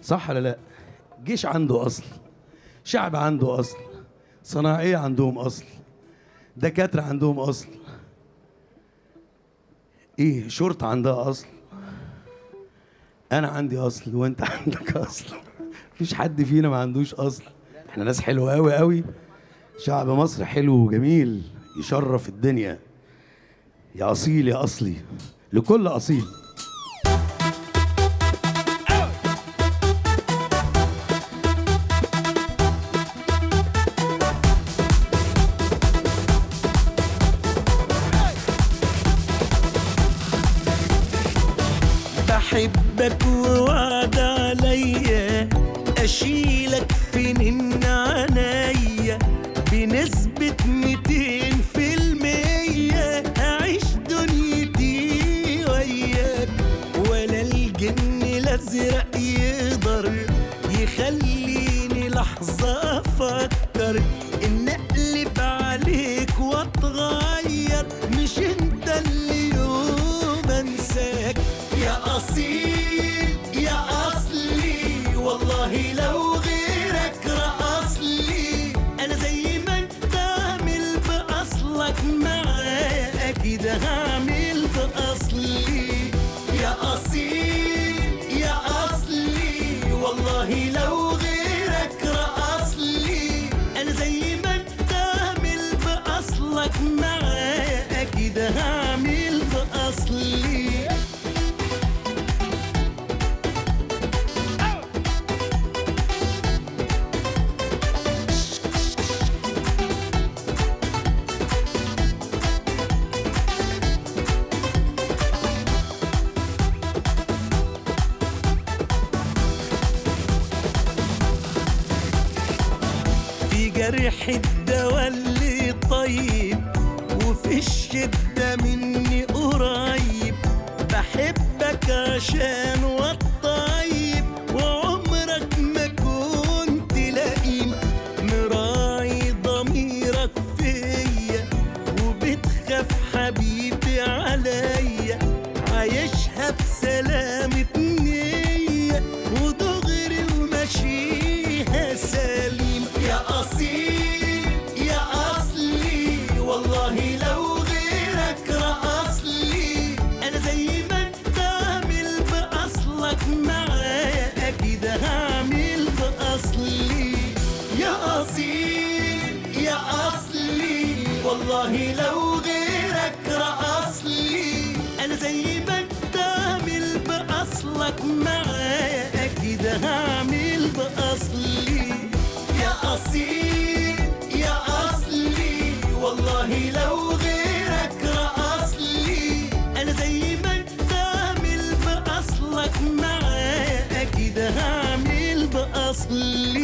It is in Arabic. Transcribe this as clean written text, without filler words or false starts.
صح ولا لا؟ جيش عنده اصل، شعب عنده اصل، صناعيه عندهم اصل، دكاتره عندهم اصل، ايه، شرطه عندها اصل، انا عندي اصل وانت عندك اصل. مفيش حد فينا ما عندوش اصل. احنا ناس حلوه قوي قوي. شعب مصر حلو وجميل يشرف الدنيا. يا اصيل يا اصلي لكل اصيل. بحبك ووعد عليا اشيلك في نن عنايا بنسبة 200%. اعيش دنيتي وياك ولا الجن الازرق يقدر يخليني لحظة افكر ان اقلب عليك واتغير. مش انت اللي يوم انساك يا أصيل يا أصلي، والله لو غيرك رقص لي. أنا زي ما أنت عامل بأصلك معايا أكيد هعمل بأصلي. يا أصيل يا أصلي، والله لو غيرك رقص لي. أنا زي ما أنت عامل بأصلك معايا أكيد هعمل بأصلي. جرح الدوا اللي طيب وفي الشدة مني قريب. بحبك عشان والطيب وعمرك ما كنت لئيم. مراعي ضميرك فيا وبتخاف حبيبي عليا. عايشها بسلامة نية ودغري وماشيها سليم. يا أصيل يا أصلي، والله لو غيرك رقص لي. أنا زي ما أنت عامل بأصلك معايا أكيد هعمل بأصلي. يا أصيل يا أصلي، والله لو غيرك رقص لي. أنا زي ما أنت عامل بأصلك معايا أكيد هعمل بأصلي. يا أصيل يا أصلي، والله لو غيرك رقص لي. أنا زي ما أنت عامل بأصلك معايا أكيد هعمل بأصلي.